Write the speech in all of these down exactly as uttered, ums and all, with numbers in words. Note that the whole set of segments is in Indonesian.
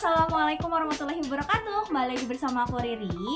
Assalamualaikum warahmatullahi wabarakatuh. Kembali lagi bersama aku Riri.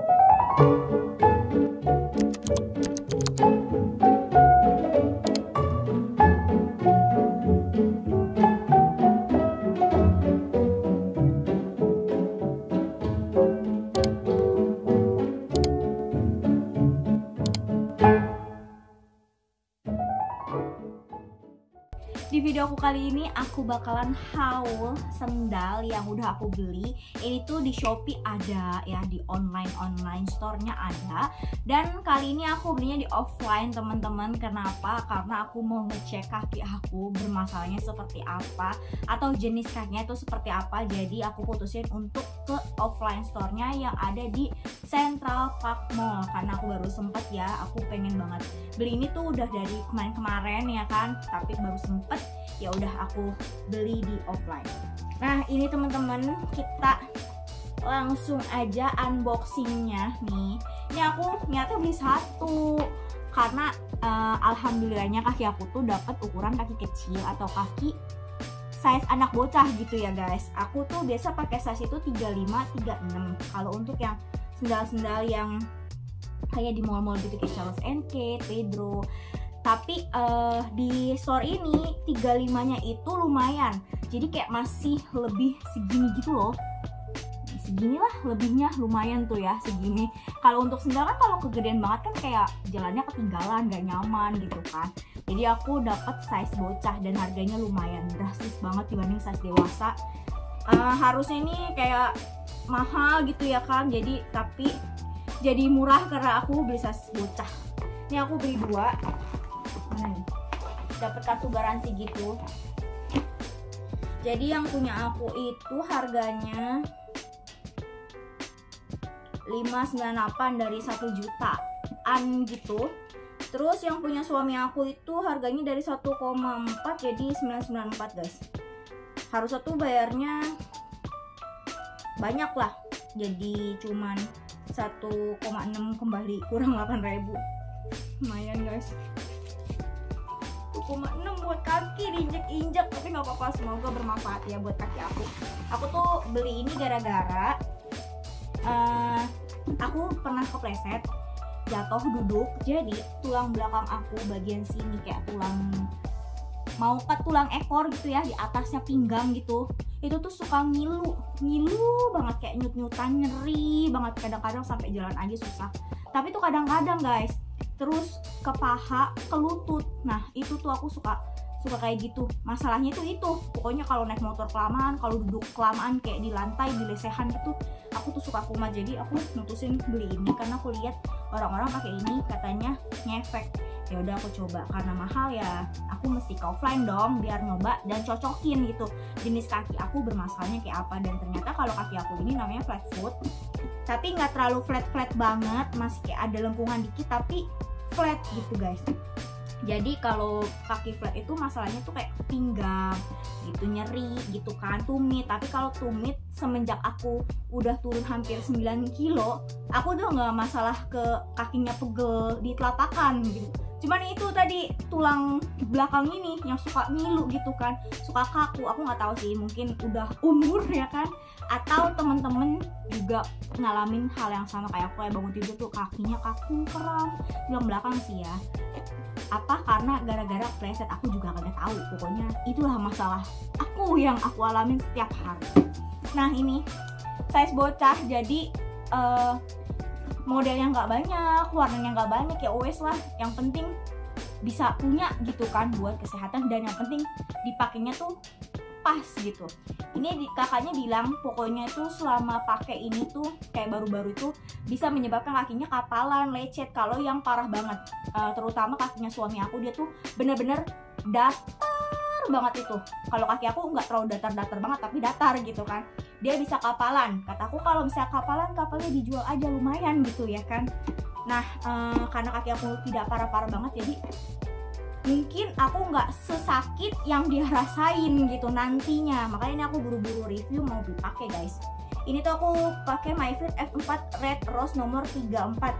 Di video aku kali ini aku bakalan haul sendal yang udah aku beli. Ini tuh di Shopee ada ya, di online online store-nya ada. Dan kali ini aku belinya di offline teman-teman. Kenapa? Karena aku mau ngecek kaki aku bermasalahnya seperti apa atau jenis kakinya itu seperti apa. Jadi aku putusin untuk ke offline store-nya yang ada di Central Park Mall. Karena aku baru sempet ya, aku pengen banget beli ini tuh udah dari kemarin-kemarin ya kan, tapi baru sempet ya udah aku beli di offline. Nah ini teman-teman, kita langsung aja unboxingnya nih. Ini aku niatnya beli satu karena uh, alhamdulillahnya kaki aku tuh dapat ukuran kaki kecil atau kaki size anak bocah gitu ya guys. Aku tuh biasa pakai size itu tiga puluh lima tiga puluh enam. Kalau untuk yang sendal-sendal yang kayak di mall-mall gitu kayak Charles and Kate, Pedro. Tapi uh, di store ini tiga puluh limanya itu lumayan. Jadi kayak masih lebih segini gitu loh. Segini lah lebihnya, lumayan tuh ya segini. Kalau untuk sendal kan kalau kegedean banget kan kayak jalannya ketinggalan, gak nyaman gitu kan. Jadi aku dapat size bocah dan harganya lumayan drastis banget dibanding size dewasa. Uh, harusnya ini kayak mahal gitu ya kan. Jadi tapi jadi murah karena aku beli size bocah. Ini aku beli dua. Mana nih? Dapat kartu garansi gitu. Jadi yang punya aku itu harganya lima sembilan delapan dari satu jutaan gitu. Terus yang punya suami aku itu harganya dari satu koma empat jadi sembilan sembilan empat guys. Harusnya tuh bayarnya banyak lah. Jadi cuman satu koma enam kembali, kurang delapan ribu. Lumayan guys. satu koma enam buat kaki diinjek-injek, tapi nggak apa-apa, semoga bermanfaat ya buat kaki aku. Aku tuh beli ini gara-gara uh, aku pernah kepleset jatuh duduk, jadi tulang belakang aku bagian sini kayak tulang mau ke tulang ekor gitu ya, di atasnya pinggang gitu, itu tuh suka ngilu ngilu banget, kayak nyut-nyutan, nyeri banget, kadang-kadang sampai jalan aja susah. Tapi tuh kadang-kadang guys, terus ke paha, ke lutut. Nah itu tuh aku suka suka kayak gitu. Masalahnya itu itu pokoknya kalau naik motor kelamaan, kalau duduk kelamaan kayak di lantai, di lesehan gitu, aku tuh suka kumat. Jadi aku mutusin beli ini karena aku lihat orang-orang pakai ini katanya ngefek. Ya udah aku coba, karena mahal ya aku mesti ke offline dong biar nyoba dan cocokin gitu jenis kaki aku bermasalahnya kayak apa. Dan ternyata kalau kaki aku ini namanya flat foot, tapi nggak terlalu flat-flat banget, masih kayak ada lengkungan dikit tapi flat gitu guys. Jadi kalau kaki flat itu masalahnya tuh kayak pinggang gitu, nyeri gitu kan, tumit. Tapi kalau tumit semenjak aku udah turun hampir sembilan kilo, aku udah nggak masalah ke kakinya pegel di telapakan gitu. Cuman itu tadi tulang belakang ini yang suka ngilu gitu kan, suka kaku. Aku nggak tahu sih, mungkin udah umur ya kan, atau temen-temen juga ngalamin hal yang sama kayak aku, kayak bangun tidur tuh kakinya kaku, kram, tulang belakang sih ya. Apa karena gara-gara pleset, aku juga kagak tahu. Pokoknya itulah masalah aku yang aku alamin setiap hari. Nah ini size bocah, jadi uh, modelnya nggak banyak, warnanya nggak banyak, ya wes lah. Yang penting bisa punya gitu kan buat kesehatan, dan yang penting dipakainya tuh pas gitu. Ini di, kakaknya bilang pokoknya itu selama pakai ini tuh kayak baru-baru itu bisa menyebabkan kakinya kapalan, lecet. Kalau yang parah banget, uh, terutama kakinya suami aku, dia tuh bener-bener datar banget itu. Kalau kaki aku nggak terlalu datar-datar banget, tapi datar gitu kan. Dia bisa kapalan. Kataku kalau misalnya kapalan, kapalnya dijual aja lumayan gitu ya kan. Nah uh, karena kaki aku tidak parah-parah banget, jadi mungkin aku nggak sesakit yang dia rasain gitu nantinya. Makanya ini aku buru-buru review mau dipakai guys. Ini tuh aku pakai MyFit F empat Red Rose nomor tiga puluh empat.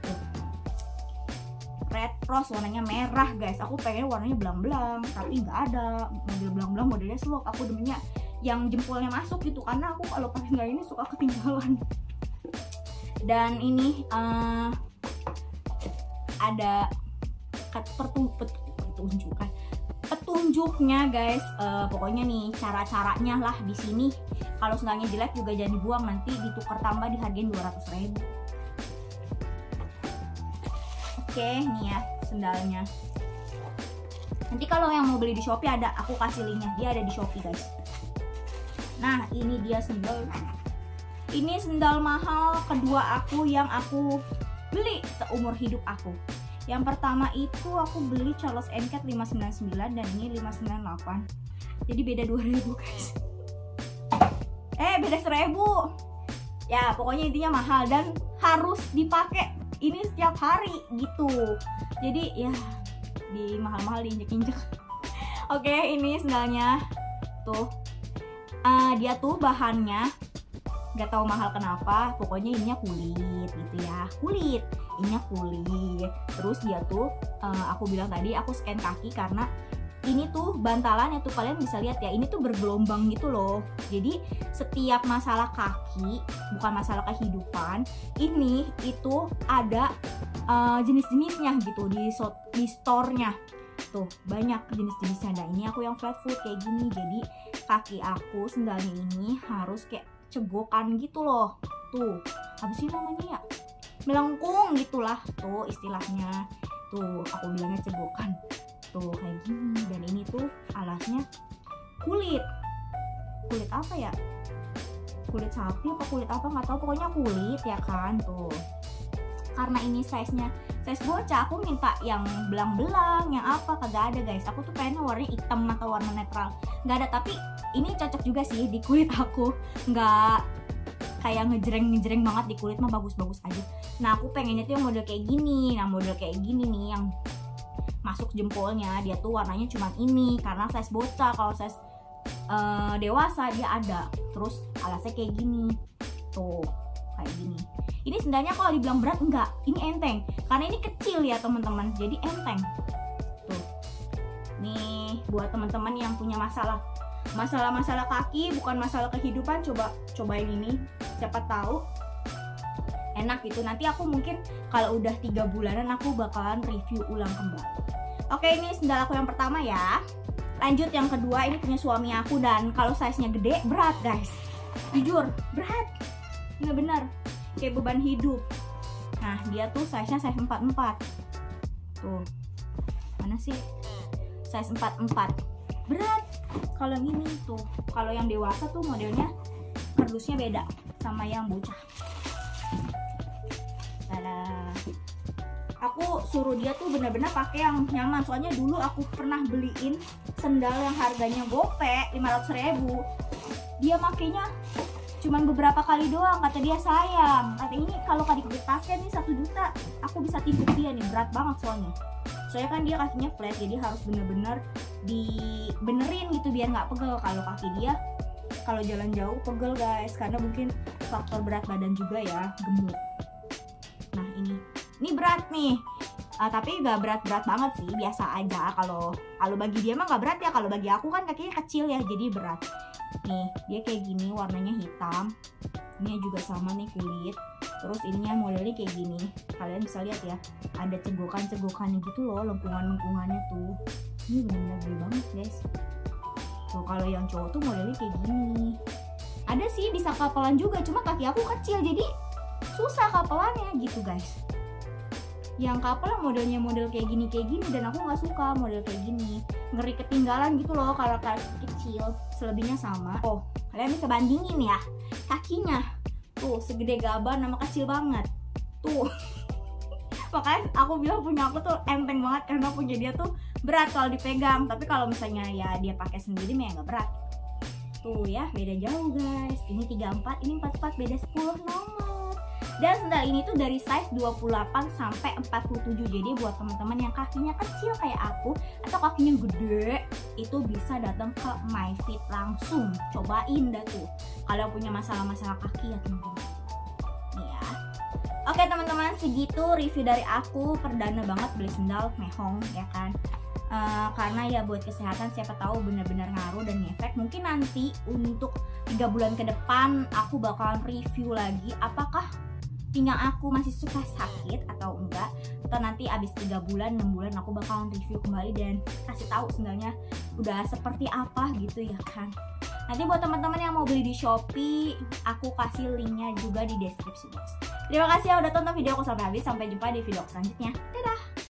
Red Rose warnanya merah guys. Aku pengen warnanya belang-belang, tapi nggak ada model belang-belang, modelnya slog. Aku demennya yang jempolnya masuk gitu, karena aku kalau pakai sendal ini suka ketinggalan. Dan ini uh, ada pertunjukan petunjuknya guys. Uh, pokoknya nih cara-caranya lah di sini. Kalau sendalnya jelek juga jangan dibuang, nanti ditukar tambah dihargain dua ratus ribu. Oke, nih ya sendalnya. Nanti kalau yang mau beli di Shopee ada, aku kasih linknya, dia ada di Shopee guys. Nah ini dia sendal. Ini sendal mahal kedua aku yang aku beli seumur hidup aku. Yang pertama itu aku beli Charles and Kate lima sembilan sembilan dan ini lima sembilan delapan. Jadi beda dua ribu guys. Eh beda seribu. Ya pokoknya intinya mahal dan harus dipakai ini setiap hari gitu. Jadi ya di mahal-mahal diinjek-injek. Oke, ini sendalnya tuh. Uh, dia tuh bahannya nggak tahu mahal kenapa, pokoknya ininya kulit gitu ya, kulit ininya kulit. Terus dia tuh uh, aku bilang tadi aku scan kaki karena ini tuh bantalannya tuh kalian bisa lihat ya, ini tuh bergelombang gitu loh. Jadi setiap masalah kaki, bukan masalah kehidupan, ini itu ada uh, jenis-jenisnya gitu di so di store-nya. Tuh banyak jenis-jenisnya. Dan ini aku yang flat foot kayak gini, jadi kaki aku sendalnya ini harus kayak cegokan gitu loh. Tuh apa sih namanya ya, melengkung gitulah tuh istilahnya. Tuh aku bilangnya cegokan tuh kayak gini. Dan ini tuh alasnya kulit kulit apa ya, kulit sapi apa kulit apa nggak tahu, pokoknya kulit ya kan. Tuh karena ini size nya size bocah, aku minta yang belang-belang, yang apa kagak ada guys. Aku tuh pengennya warnanya hitam atau warna netral, nggak ada. Tapi ini cocok juga sih di kulit aku, nggak kayak ngejreng-ngejreng banget di kulit mah, bagus-bagus aja. Nah aku pengennya tuh yang model kayak gini. Nah model kayak gini nih yang masuk jempolnya, dia tuh warnanya cuma ini karena size bocah. Kalau size uh, dewasa dia ada. Terus alasnya kayak gini tuh, kayak gini. Ini sendalnya kalau dibilang berat enggak, ini enteng karena ini kecil ya teman-teman, jadi enteng. Tuh nih buat teman-teman yang punya masalah masalah-masalah kaki, bukan masalah kehidupan, coba cobain ini, siapa tahu enak gitu. Nanti aku mungkin kalau udah tiga bulanan aku bakalan review ulang kembali. Oke, ini sendal aku yang pertama ya. Lanjut yang kedua, ini punya suami aku, dan kalau size nya gede berat guys, jujur berat, bener-bener kayak beban hidup. Nah dia tuh size nya size empat puluh empat. Tuh mana sih, size empat puluh empat berat. Kalau yang ini tuh, kalau yang dewasa tuh modelnya kardusnya beda sama yang bocah. Tada. Aku suruh dia tuh bener-bener pakai yang nyaman, soalnya dulu aku pernah beliin sendal yang harganya gope lima ratus ribu, dia makainya cuman beberapa kali doang, kata dia sayang. Kata ini kalau kali pakai nih satu juta, aku bisa timpuk dia nih, berat banget soalnya. Soalnya kan dia kakinya flat, jadi harus bener-bener dibenerin gitu biar nggak pegel. Kalau kaki dia kalau jalan jauh pegel guys, karena mungkin faktor berat badan juga ya, gemuk. Nah ini, ini berat nih, uh, tapi nggak berat-berat banget sih, biasa aja. Kalau kalau bagi dia mah nggak berat ya, kalau bagi aku kan kakinya kecil ya, jadi berat. Nih dia kayak gini, warnanya hitam, ini juga sama nih kulit. Terus ininya modelnya kayak gini, kalian bisa lihat ya, ada cegokan-cegokannya gitu loh, lengkungan-lengkungannya tuh. Ini bener-bener gede banget guys. Tuh kalau yang cowok tuh modelnya kayak gini. Ada sih bisa kapelan juga, cuma kaki aku kecil jadi susah kapelannya gitu guys. Yang kapel modelnya model kayak gini kayak gini, dan aku nggak suka model kayak gini, ngeri ketinggalan gitu loh kalau kaki kecil. Selebihnya sama. Oh kalian bisa bandingin ya, kakinya tuh segede gaban sama kecil banget tuh. Makanya aku bilang punya aku tuh enteng banget, karena punya dia tuh berat kalau dipegang. Tapi kalau misalnya ya dia pakai sendiri mah ya nggak berat. Tuh ya beda jauh guys. Ini tiga puluh empat, ini empat puluh empat, beda sepuluh nomor. Dan sendal ini tuh dari size dua puluh delapan sampai empat puluh tujuh. Jadi buat teman-teman yang kakinya kecil kayak aku atau kakinya gede, itu bisa datang ke MyFit langsung. Cobain dah tuh kalau punya masalah-masalah kaki ya teman-teman. Nih ya. Oke teman-teman, segitu review dari aku. Perdana banget beli sendal mehong ya kan. Uh, karena ya buat kesehatan siapa tahu benar-benar ngaruh dan ngefek. Mungkin nanti untuk tiga bulan ke depan aku bakalan review lagi apakah pinggang aku masih suka sakit atau enggak, atau nanti abis tiga bulan enam bulan aku bakalan review kembali dan kasih tahu sebenarnya udah seperti apa gitu ya kan. Nanti buat teman-teman yang mau beli di Shopee, aku kasih linknya juga di deskripsi box. Terima kasih ya udah tonton video aku sampai habis. Sampai jumpa di video selanjutnya. Dadah.